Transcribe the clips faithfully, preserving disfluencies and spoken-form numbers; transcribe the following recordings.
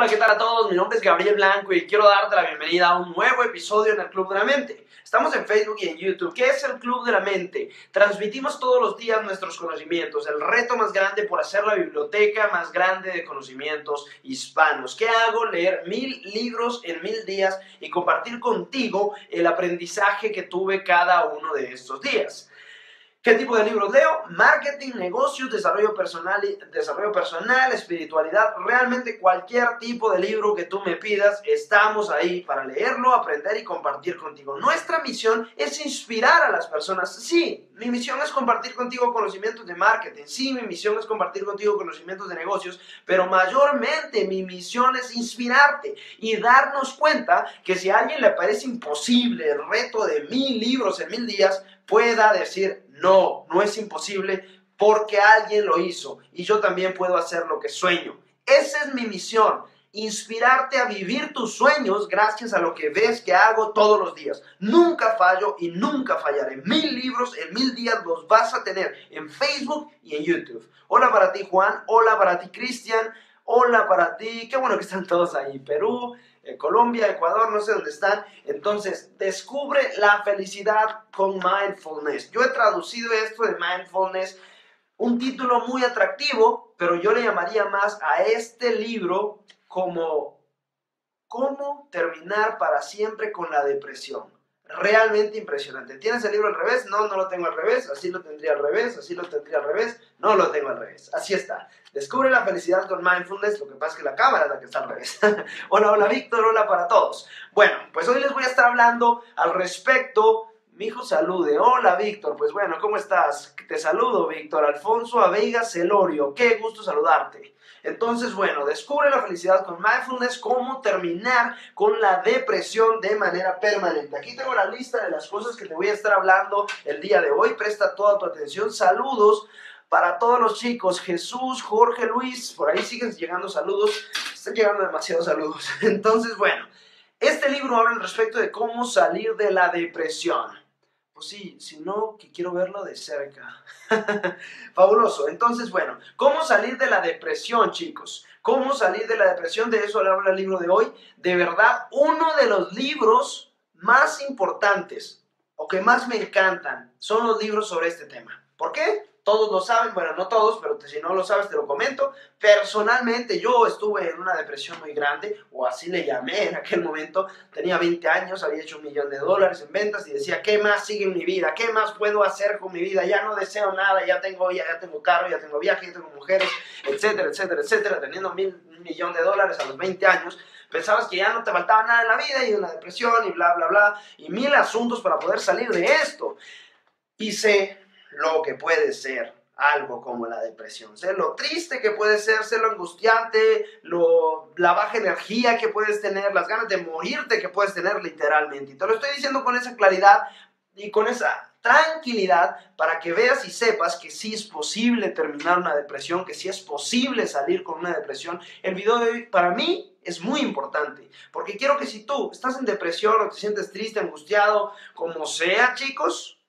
Hola, ¿qué tal a todos? Mi nombre es Gabriel Blanco y quiero darte la bienvenida a un nuevo episodio en el Club de la Mente. Estamos en Facebook y en YouTube. ¿Qué es el Club de la Mente? Transmitimos todos los días nuestros conocimientos, el reto más grande por hacer la biblioteca más grande de conocimientos hispanos. ¿Qué hago? Leer mil libros en mil días y compartir contigo el aprendizaje que tuve cada uno de estos días. ¿Qué tipo de libros leo? Marketing, negocios, desarrollo personal, desarrollo personal, espiritualidad. Realmente cualquier tipo de libro que tú me pidas, estamos ahí para leerlo, aprender y compartir contigo. Nuestra misión es inspirar a las personas. Sí, mi misión es compartir contigo conocimientos de marketing. Sí, mi misión es compartir contigo conocimientos de negocios. Pero mayormente mi misión es inspirarte y darnos cuenta que si a alguien le parece imposible el reto de mil libros en mil días, pueda decir, no, no es imposible porque alguien lo hizo y yo también puedo hacer lo que sueño. Esa es mi misión, inspirarte a vivir tus sueños gracias a lo que ves que hago todos los días. Nunca fallo y nunca fallaré. Mil libros en mil días los vas a tener en Facebook y en YouTube. Hola para ti, Juan. Hola para ti, Cristian. Hola para ti. Qué bueno que están todos ahí. Perú, eh, Colombia, Ecuador, no sé dónde están. Entonces, descubre la felicidad con mindfulness. Yo he traducido esto de mindfulness, un título muy atractivo, pero yo le llamaría más a este libro como ¿Cómo terminar para siempre con la depresión? Realmente impresionante. ¿Tienes el libro al revés? No, no lo tengo al revés. Así lo tendría al revés, así lo tendría al revés. No lo tengo al revés. Así está. Descubre la felicidad con mindfulness. Lo que pasa es que la cámara es la que está al revés. Hola, hola Víctor, hola para todos. Bueno, pues hoy les voy a estar hablando al respecto. Mi hijo salude. Hola Víctor, pues bueno, ¿cómo estás? Te saludo Víctor. Alfonso Aveiga Celorio. Qué gusto saludarte. Entonces, bueno, descubre la felicidad con mindfulness, cómo terminar con la depresión de manera permanente. Aquí tengo la lista de las cosas que te voy a estar hablando el día de hoy. Presta toda tu atención. Saludos para todos los chicos. Jesús, Jorge, Luis, por ahí siguen llegando saludos. Están llegando demasiados saludos. Entonces, bueno, este libro habla al respecto de cómo salir de la depresión. Pues sí, si no, que quiero verlo de cerca. Fabuloso. Entonces, bueno, ¿cómo salir de la depresión, chicos? ¿Cómo salir de la depresión? De eso habla el libro de hoy. De verdad, uno de los libros más importantes o que más me encantan son los libros sobre este tema. ¿Por qué? Todos lo saben, bueno, no todos, pero si no lo sabes te lo comento. Personalmente yo estuve en una depresión muy grande, o así le llamé en aquel momento. Tenía veinte años, había hecho un millón de dólares en ventas y decía, ¿qué más sigue en mi vida? ¿Qué más puedo hacer con mi vida? Ya no deseo nada, ya tengo, ya, ya tengo carro, ya tengo viaje, ya tengo mujeres, etcétera, etcétera, etcétera. Teniendo mil, un millón de dólares a los veinte años, pensabas que ya no te faltaba nada en la vida y una depresión y bla, bla, bla, y mil asuntos para poder salir de esto. Y sé lo que puede ser algo como la depresión, sé lo triste que puede ser, sé lo angustiante, lo, la baja energía que puedes tener, las ganas de morirte que puedes tener literalmente. Y te lo estoy diciendo con esa claridad y con esa tranquilidad para que veas y sepas que sí es posible terminar una depresión, que sí es posible salir con una depresión. El video de hoy para mí es muy importante, porque quiero que si tú estás en depresión o te sientes triste, angustiado, como sea, chicos,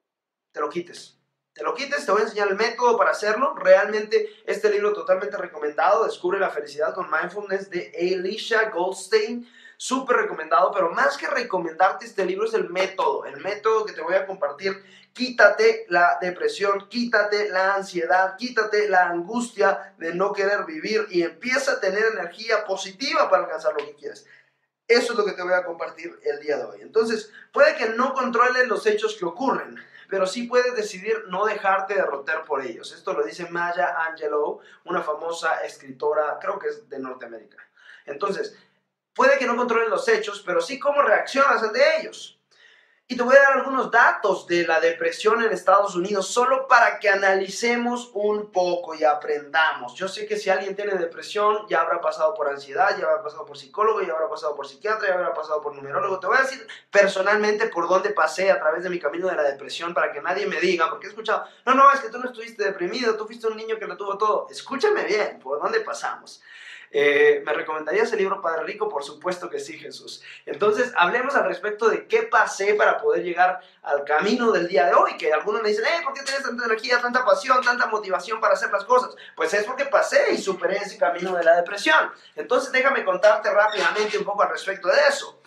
te lo quites. Te lo quites, te voy a enseñar el método para hacerlo. Realmente este libro totalmente recomendado, Descubre la felicidad con mindfulness, de Alicia Goldstein. Súper recomendado, pero más que recomendarte este libro es el método. El método que te voy a compartir. Quítate la depresión, quítate la ansiedad, quítate la angustia de no querer vivir y empieza a tener energía positiva para alcanzar lo que quieres. Eso es lo que te voy a compartir el día de hoy. Entonces, puede que no controles los hechos que ocurren, pero sí puedes decidir no dejarte derrotar por ellos. Esto lo dice Maya Angelou, una famosa escritora, creo que es de Norteamérica. Entonces, puede que no controles los hechos, pero sí cómo reaccionas ante ellos. Y te voy a dar algunos datos de la depresión en Estados Unidos, solo para que analicemos un poco y aprendamos. Yo sé que si alguien tiene depresión, ya habrá pasado por ansiedad, ya habrá pasado por psicólogo, ya habrá pasado por psiquiatra, ya habrá pasado por numerólogo. Te voy a decir personalmente por dónde pasé a través de mi camino de la depresión, para que nadie me diga, porque he escuchado, no, no, es que tú no estuviste deprimido, tú fuiste un niño que lo tuvo todo. Escúchame bien, por dónde pasamos. Eh, ¿Me recomendarías el libro Padre Rico? Por supuesto que sí, Jesús. Entonces, hablemos al respecto de qué pasé para poder llegar al camino del día de hoy, que algunos me dicen, eh, ¿por qué tienes tanta energía, tanta pasión, tanta motivación para hacer las cosas? Pues es porque pasé y superé ese camino de la depresión. Entonces, déjame contarte rápidamente un poco al respecto de eso.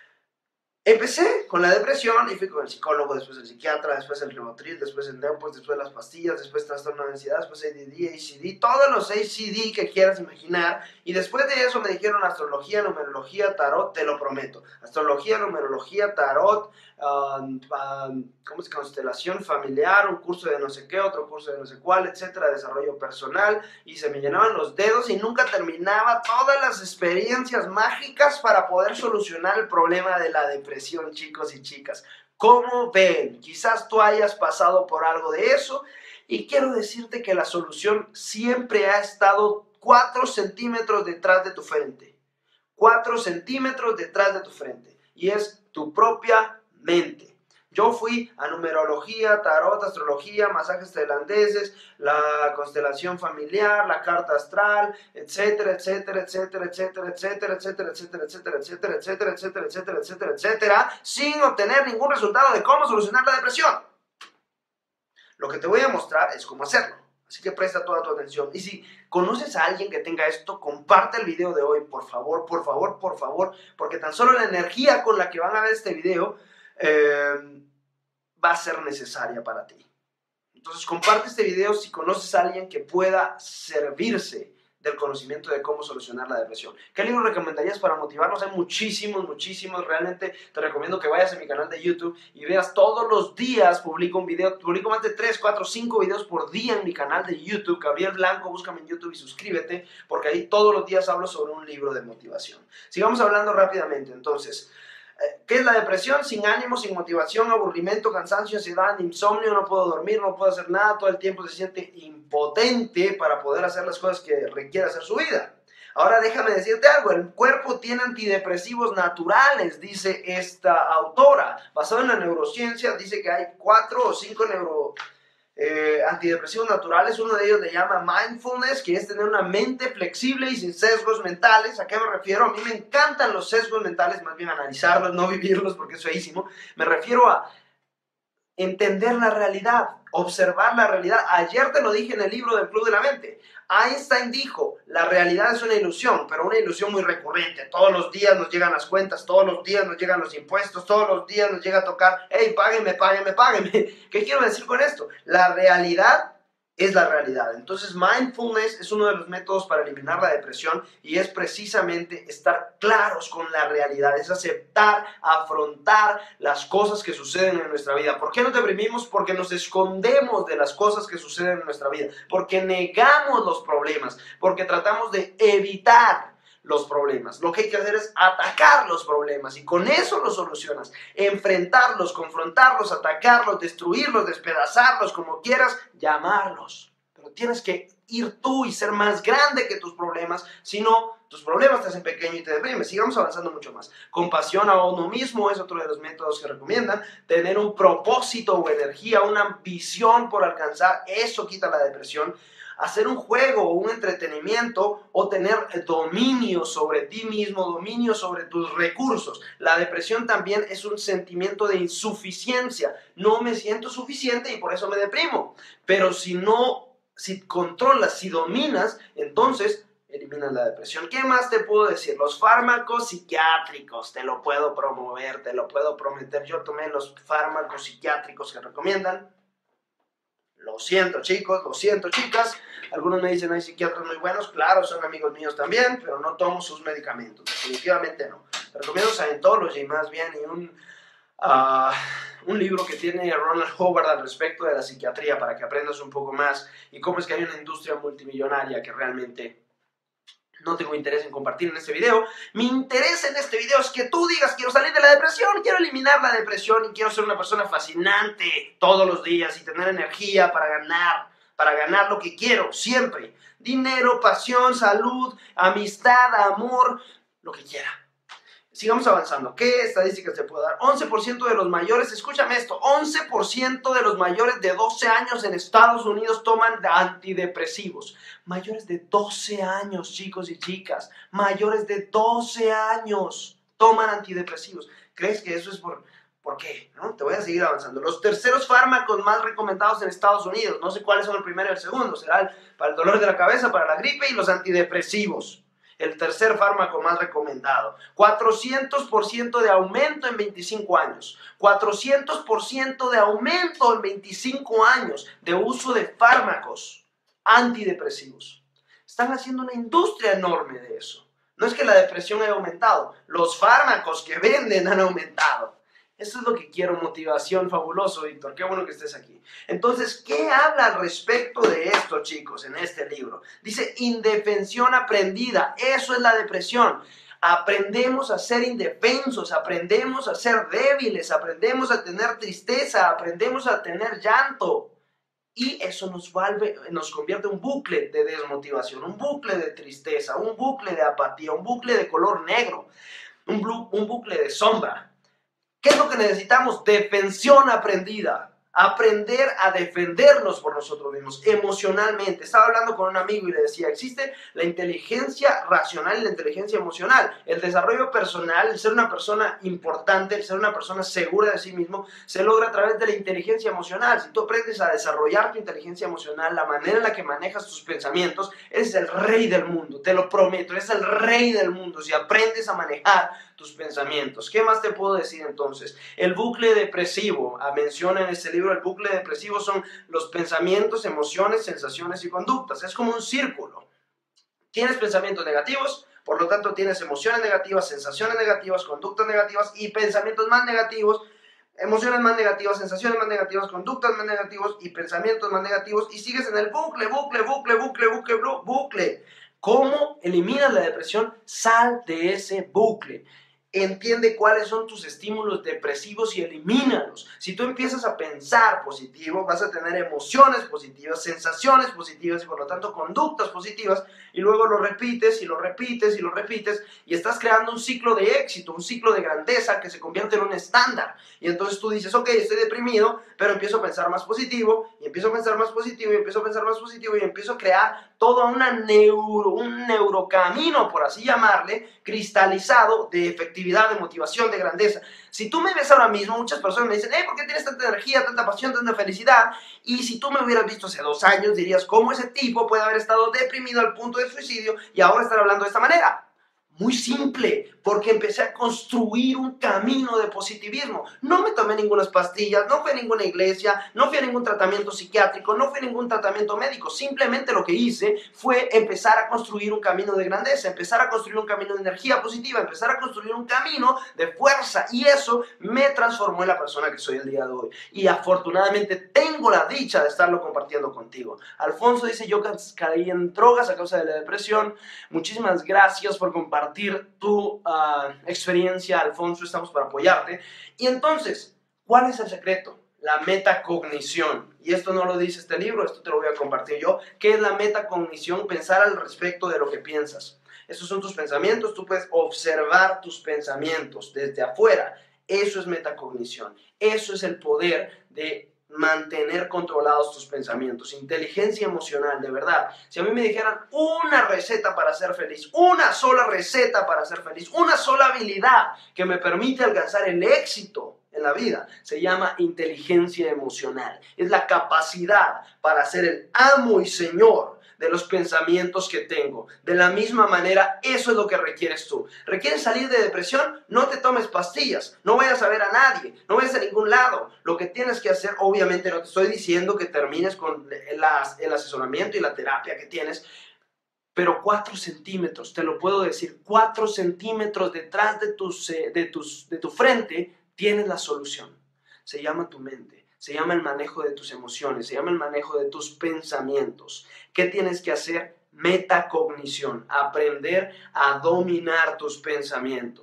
Empecé con la depresión y fui con el psicólogo, después el psiquiatra, después el Rivotril, después el Neopos, después las pastillas, después trastorno de ansiedad, después A D D, A C D, todos los A C D que quieras imaginar. Y después de eso me dijeron astrología, numerología, tarot, te lo prometo. Astrología, numerología, tarot, um, um, ¿cómo es? Constelación familiar, un curso de no sé qué, otro curso de no sé cuál, etcétera, desarrollo personal. Y se me llenaban los dedos y nunca terminaba todas las experiencias mágicas para poder solucionar el problema de la depresión. Chicos y chicas, ¿cómo ven? Quizás tú hayas pasado por algo de eso y quiero decirte que la solución siempre ha estado cuatro centímetros detrás de tu frente, cuatro centímetros detrás de tu frente y es tu propia mente. Yo fui a numerología, tarot, astrología, masajes tailandeses, la constelación familiar, la carta astral, etcétera, etcétera, etcétera, etcétera, etcétera, etcétera, etcétera, etcétera, etcétera, etcétera, etcétera, etcétera, etcétera, etcétera, sin obtener ningún resultado de cómo solucionar la depresión. Lo que te voy a mostrar es cómo hacerlo. Así que presta toda tu atención. Y si conoces a alguien que tenga esto, comparte el video de hoy, por favor, por favor, por favor, porque tan solo la energía con la que van a ver este video eh, va a ser necesaria para ti. Entonces comparte este video si conoces a alguien que pueda servirse del conocimiento de cómo solucionar la depresión. ¿Qué libro recomendarías para motivarnos? Hay muchísimos, muchísimos. Realmente te recomiendo que vayas a mi canal de YouTube y veas todos los días, publico un video, publico más de tres, cuatro, cinco videos por día en mi canal de YouTube, Gabriel Blanco, búscame en YouTube y suscríbete, porque ahí todos los días hablo sobre un libro de motivación. Sigamos hablando rápidamente, entonces. ¿Qué es la depresión? Sin ánimo, sin motivación, aburrimiento, cansancio, ansiedad, insomnio, no puedo dormir, no puedo hacer nada, todo el tiempo se siente impotente para poder hacer las cosas que requiere hacer su vida. Ahora déjame decirte algo, el cuerpo tiene antidepresivos naturales, dice esta autora. Basado en la neurociencia, dice que hay cuatro o cinco neuro... Eh, antidepresivos naturales. Uno de ellos le llama mindfulness, que es tener una mente flexible y sin sesgos mentales. ¿A qué me refiero? A mí me encantan los sesgos mentales, más bien analizarlos, no vivirlos porque es feísimo. Me refiero a entender la realidad, observar la realidad. Ayer te lo dije en el libro del Club de la Mente. Einstein dijo, la realidad es una ilusión, pero una ilusión muy recurrente. Todos los días nos llegan las cuentas, todos los días nos llegan los impuestos, todos los días nos llega a tocar, hey, páguenme, páguenme, páguenme. ¿Qué quiero decir con esto? La realidad es la realidad. Entonces, mindfulness es uno de los métodos para eliminar la depresión y es precisamente estar claros con la realidad, es aceptar, afrontar las cosas que suceden en nuestra vida. ¿Por qué nos deprimimos? Porque nos escondemos de las cosas que suceden en nuestra vida, porque negamos los problemas, porque tratamos de evitar los problemas. Lo que hay que hacer es atacar los problemas y con eso los solucionas. Enfrentarlos, confrontarlos, atacarlos, destruirlos, despedazarlos, como quieras llamarlos. Pero tienes que ir tú y ser más grande que tus problemas, si no, tus problemas te hacen pequeño y te deprimes. Sigamos avanzando mucho más. Compasión a uno mismo es otro de los métodos que recomiendan. Tener un propósito o energía, una visión por alcanzar, eso quita la depresión. Hacer un juego o un entretenimiento o tener dominio sobre ti mismo, dominio sobre tus recursos. La depresión también es un sentimiento de insuficiencia. No me siento suficiente y por eso me deprimo. Pero si no, si controlas, si dominas, entonces eliminas la depresión. ¿Qué más te puedo decir? Los fármacos psiquiátricos, te lo puedo promover, te lo puedo prometer. Yo tomé los fármacos psiquiátricos que recomiendan. Lo siento, chicos, lo siento, chicas. Algunos me dicen, hay psiquiatras muy buenos. Claro, son amigos míos también, pero no tomo sus medicamentos. Definitivamente no. Te recomiendo Scientology, más bien, y un, uh, un libro que tiene Ronald Howard al respecto de la psiquiatría para que aprendas un poco más y cómo es que hay una industria multimillonaria que realmente no tengo interés en compartir en este video. Mi interés en este video es que tú digas, quiero salir de la depresión, quiero eliminar la depresión y quiero ser una persona fascinante todos los días y tener energía para ganar, para ganar lo que quiero, siempre. Dinero, pasión, salud, amistad, amor, lo que quiera. Sigamos avanzando. ¿Qué estadísticas te puedo dar? once por ciento de los mayores, escúchame esto, once por ciento de los mayores de doce años en Estados Unidos toman antidepresivos. Mayores de doce años, chicos y chicas, mayores de doce años toman antidepresivos. ¿Crees que eso es por, por qué? ¿No? Te voy a seguir avanzando. Los terceros fármacos más recomendados en Estados Unidos, no sé cuáles son el primero y el segundo, será el, para el dolor de la cabeza, para la gripe y los antidepresivos. El tercer fármaco más recomendado. cuatrocientos por ciento de aumento en veinticinco años. cuatrocientos por ciento de aumento en veinticinco años de uso de fármacos antidepresivos. Están haciendo una industria enorme de eso. No es que la depresión haya aumentado, los fármacos que venden han aumentado. Eso es lo que quiero, motivación, fabuloso, Víctor, qué bueno que estés aquí. Entonces, ¿qué habla al respecto de esto, chicos, en este libro? Dice, indefensión aprendida, eso es la depresión. Aprendemos a ser indefensos, aprendemos a ser débiles, aprendemos a tener tristeza, aprendemos a tener llanto. Y eso nos, vuelve, nos convierte en un bucle de desmotivación, un bucle de tristeza, un bucle de apatía, un bucle de color negro, un, blu, un bucle de sombra. ¿Qué es lo que necesitamos? Defensión aprendida. Aprender a defendernos por nosotros mismos, emocionalmente. Estaba hablando con un amigo y le decía, existe la inteligencia racional y la inteligencia emocional. El desarrollo personal, el ser una persona importante, el ser una persona segura de sí mismo, se logra a través de la inteligencia emocional. Si tú aprendes a desarrollar tu inteligencia emocional, la manera en la que manejas tus pensamientos, eres el rey del mundo, te lo prometo, eres el rey del mundo si aprendes a manejar tus pensamientos. ¿Qué más te puedo decir entonces? El bucle depresivo, menciona en este libro, el bucle depresivo son los pensamientos, emociones, sensaciones y conductas. Es como un círculo. Tienes pensamientos negativos, por lo tanto tienes emociones negativas, sensaciones negativas, conductas negativas y pensamientos más negativos, emociones más negativas, sensaciones más negativas, conductas más negativas y pensamientos más negativos, y sigues en el bucle, bucle, bucle, bucle, bucle, bucle. ¿Cómo eliminas la depresión? Sal de ese bucle. Entiende cuáles son tus estímulos depresivos y elimínalos. Si tú empiezas a pensar positivo, vas a tener emociones positivas, sensaciones positivas y por lo tanto conductas positivas, y luego lo repites y lo repites y lo repites y estás creando un ciclo de éxito, un ciclo de grandeza que se convierte en un estándar. Y entonces tú dices, ok, estoy deprimido, pero empiezo a pensar más positivo y empiezo a pensar más positivo y empiezo a pensar más positivo y empiezo a crear todo una neuro, un neurocamino, por así llamarle, cristalizado de efectividad, de motivación, de grandeza. Si tú me ves ahora mismo, muchas personas me dicen, hey, ¿por qué tienes tanta energía, tanta pasión, tanta felicidad? Y si tú me hubieras visto hace dos años, dirías, ¿cómo ese tipo puede haber estado deprimido al punto de suicidio y ahora estar hablando de esta manera? Muy simple, porque empecé a construir un camino de positivismo. No me tomé ninguna pastillas, no fui a ninguna iglesia, no fui a ningún tratamiento psiquiátrico, no fui a ningún tratamiento médico. Simplemente lo que hice fue empezar a construir un camino de grandeza, empezar a construir un camino de energía positiva, empezar a construir un camino de fuerza. Y eso me transformó en la persona que soy el día de hoy. Y afortunadamente tengo la dicha de estarlo compartiendo contigo. Alfonso dice, yo caí en drogas a causa de la depresión. Muchísimas gracias por compartir tu uh, experiencia, Alfonso, estamos para apoyarte. Y entonces, ¿cuál es el secreto? La metacognición. Y esto no lo dice este libro, esto te lo voy a compartir yo. ¿Qué es la metacognición? Pensar al respecto de lo que piensas. Estos son tus pensamientos, tú puedes observar tus pensamientos desde afuera. Eso es metacognición. Eso es el poder de mantener controlados tus pensamientos, inteligencia emocional, de verdad. Si a mí me dijeran una receta para ser feliz, una sola receta para ser feliz, una sola habilidad que me permite alcanzar el éxito en la vida, se llama inteligencia emocional. Es la capacidad para ser el amo y señor de los pensamientos que tengo. De la misma manera, eso es lo que requieres tú. ¿Requieres salir de depresión? No te tomes pastillas, no vayas a ver a nadie, no vayas a ningún lado. Lo que tienes que hacer, obviamente no te estoy diciendo que termines con las, el asesoramiento y la terapia que tienes, pero cuatro centímetros, te lo puedo decir, cuatro centímetros detrás de, tus, de, tus, de tu frente tienes la solución. Se llama tu mente. Se llama el manejo de tus emociones, se llama el manejo de tus pensamientos. ¿Qué tienes que hacer? Metacognición, aprender a dominar tus pensamientos.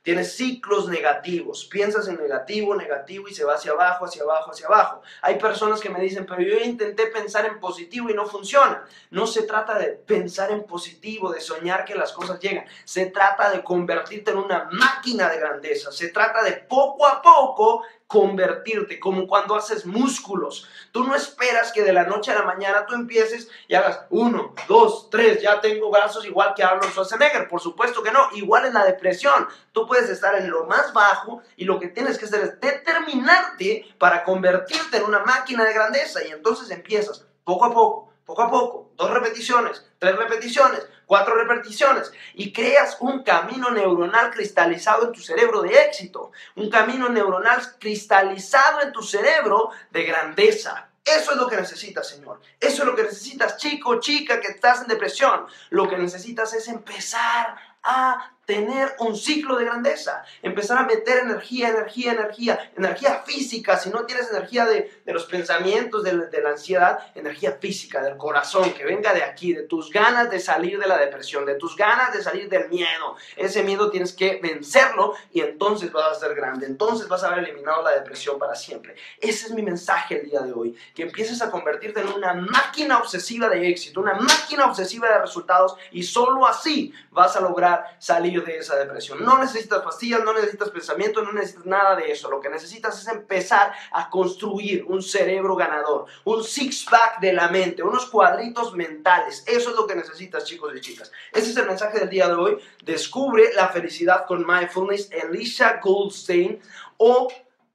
Tienes ciclos negativos, piensas en negativo, negativo y se va hacia abajo, hacia abajo, hacia abajo. Hay personas que me dicen, pero yo intenté pensar en positivo y no funciona. No se trata de pensar en positivo, de soñar que las cosas llegan. Se trata de convertirte en una máquina de grandeza. Se trata de poco a poco convertirte, como cuando haces músculos. Tú no esperas que de la noche a la mañana tú empieces y hagas uno, dos, tres, ya tengo brazos igual que Arnold Schwarzenegger. Por supuesto que no, igual en la depresión. Tú puedes estar en lo más bajo y lo que tienes que hacer es determinarte para convertirte en una máquina de grandeza y entonces empiezas poco a poco, poco a poco, dos repeticiones, tres repeticiones, cuatro repeticiones y creas un camino neuronal cristalizado en tu cerebro de éxito, un camino neuronal cristalizado en tu cerebro de grandeza. Eso es lo que necesitas, Señor. Eso es lo que necesitas, chico, chica, que estás en depresión. Lo que necesitas es empezar a tener un ciclo de grandeza, empezar a meter energía, energía, energía, energía física. Si no tienes energía de, de los pensamientos, de, de la ansiedad, energía física, del corazón, que venga de aquí, de tus ganas de salir de la depresión, de tus ganas de salir del miedo. Ese miedo tienes que vencerlo y entonces vas a ser grande, entonces vas a haber eliminado la depresión para siempre. Ese es mi mensaje el día de hoy, que empieces a convertirte en una máquina obsesiva de éxito, una máquina obsesiva de resultados y solo así vas a lograr salir de esa depresión. No necesitas pastillas, no necesitas pensamiento, no necesitas nada de eso. Lo que necesitas es empezar a construir un cerebro ganador, un six-pack de la mente, unos cuadritos mentales. Eso es lo que necesitas, chicos y chicas. Ese es el mensaje del día de hoy. Descubre la felicidad con Mindfulness, Elisha Goldstein, o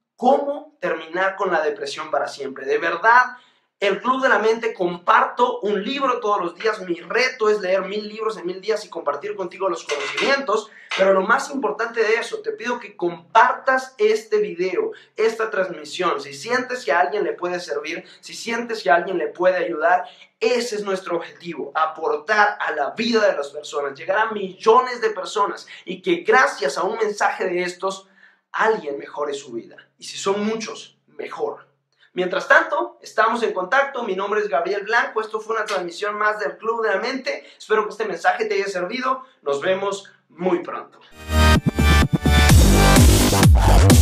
cómo terminar con la depresión para siempre. De verdad, el Club de la Mente, comparto un libro todos los días. Mi reto es leer mil libros en mil días y compartir contigo los conocimientos. Pero lo más importante de eso, te pido que compartas este video, esta transmisión. Si sientes que a alguien le puede servir, si sientes que a alguien le puede ayudar, ese es nuestro objetivo, aportar a la vida de las personas, llegar a millones de personas y que gracias a un mensaje de estos, alguien mejore su vida. Y si son muchos, mejor. Mientras tanto, estamos en contacto. Mi nombre es Gabriel Blanco. Esto fue una transmisión más del Club de la Mente. Espero que este mensaje te haya servido. Nos vemos muy pronto.